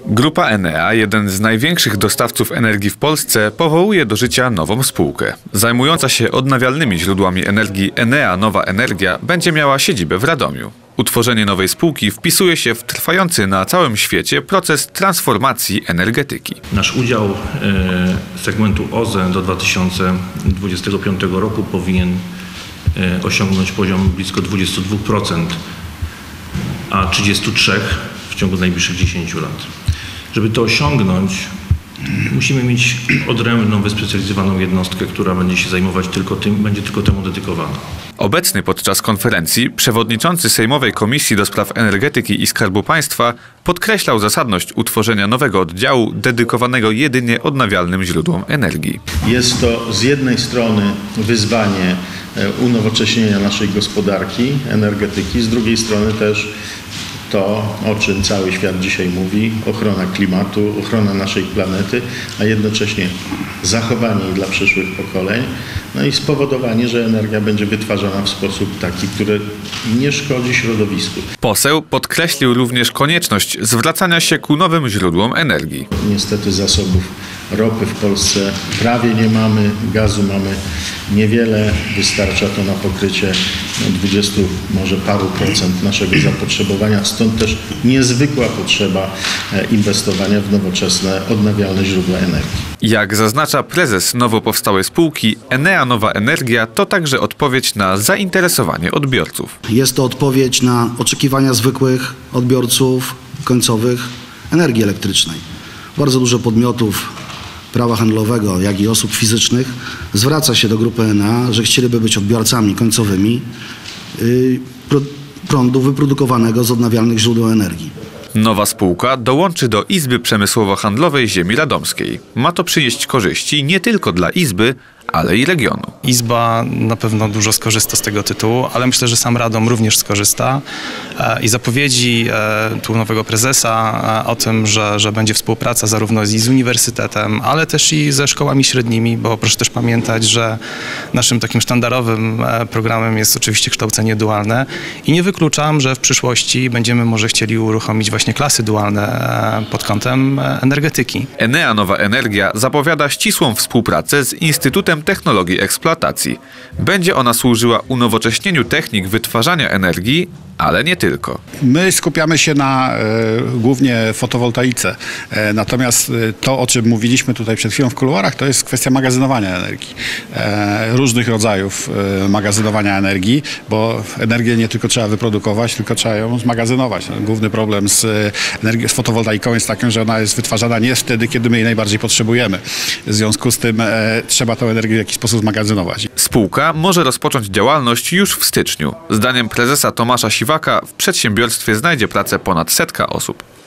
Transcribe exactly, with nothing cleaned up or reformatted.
Grupa Enea, jeden z największych dostawców energii w Polsce, powołuje do życia nową spółkę. Zajmująca się odnawialnymi źródłami energii Enea Nowa Energia będzie miała siedzibę w Radomiu. Utworzenie nowej spółki wpisuje się w trwający na całym świecie proces transformacji energetyki. Nasz udział e, segmentu O Z E do dwa tysiące dwudziestego piątego roku powinien e, osiągnąć poziom blisko dwudziestu dwóch procent, a trzydziestu trzech procent w ciągu najbliższych dziesięciu lat. Żeby to osiągnąć, musimy mieć odrębną, wyspecjalizowaną jednostkę, która będzie się zajmować tylko tym, będzie tylko temu dedykowana. Obecny podczas konferencji przewodniczący Sejmowej Komisji do Spraw Energetyki i Skarbu Państwa podkreślał zasadność utworzenia nowego oddziału dedykowanego jedynie odnawialnym źródłom energii. Jest to z jednej strony wyzwanie unowocześnienia naszej gospodarki, energetyki, z drugiej strony też to, o czym cały świat dzisiaj mówi, ochrona klimatu, ochrona naszej planety, a jednocześnie zachowanie jej dla przyszłych pokoleń, no i spowodowanie, że energia będzie wytwarzana w sposób taki, który nie szkodzi środowisku. Poseł podkreślił również konieczność zwracania się ku nowym źródłom energii. Niestety zasobów ropy w Polsce prawie nie mamy, gazu mamy niewiele, wystarcza to na pokrycie dwudziestu może paru procent naszego zapotrzebowania, stąd też niezwykła potrzeba inwestowania w nowoczesne, odnawialne źródła energii. Jak zaznacza prezes nowo powstałej spółki, Enea Nowa Energia to także odpowiedź na zainteresowanie odbiorców. Jest to odpowiedź na oczekiwania zwykłych odbiorców końcowych energii elektrycznej. Bardzo dużo podmiotów prawa handlowego, jak i osób fizycznych zwraca się do grupy Enea, że chcieliby być odbiorcami końcowymi yy, prądu wyprodukowanego z odnawialnych źródeł energii. Nowa spółka dołączy do Izby Przemysłowo-Handlowej Ziemi Radomskiej. Ma to przynieść korzyści nie tylko dla Izby, ale i regionu. Izba na pewno dużo skorzysta z tego tytułu, ale myślę, że sam Radom również skorzysta i zapowiedzi tu nowego prezesa o tym, że, że będzie współpraca zarówno z, z uniwersytetem, ale też i ze szkołami średnimi, bo proszę też pamiętać, że naszym takim sztandarowym programem jest oczywiście kształcenie dualne i nie wykluczam, że w przyszłości będziemy może chcieli uruchomić właśnie klasy dualne pod kątem energetyki. Enea Nowa Energia zapowiada ścisłą współpracę z Instytutem Technologii Eksploatacji. Będzie ona służyła unowocześnieniu technik wytwarzania energii, ale nie tylko. My skupiamy się na e, głównie fotowoltaice. E, natomiast to, o czym mówiliśmy tutaj przed chwilą w kuluarach, to jest kwestia magazynowania energii. E, różnych rodzajów e, magazynowania energii, bo energię nie tylko trzeba wyprodukować, tylko trzeba ją zmagazynować. Główny problem z, energii, z fotowoltaiką jest taki, że ona jest wytwarzana nie wtedy, kiedy my jej najbardziej potrzebujemy. W związku z tym e, trzeba tę energię w jakiś sposób zmagazynować. Spółka może rozpocząć działalność już w styczniu. Zdaniem prezesa Tomasza Siwaka w przedsiębiorstwie znajdzie pracę ponad setka osób.